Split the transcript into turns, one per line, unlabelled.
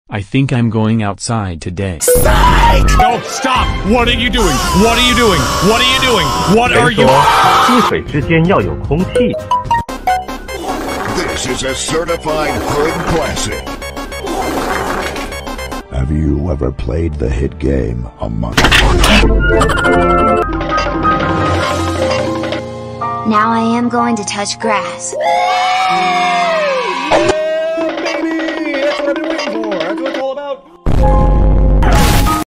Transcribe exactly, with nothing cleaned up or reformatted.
I think I'm going outside today.
No, stop! What are you doing? What are you doing? What are you doing? What are you?
溪水之间要有空气。
This is a certified hood classic.
Have you ever played the hit game Among Us?
Now I am going to touch grass.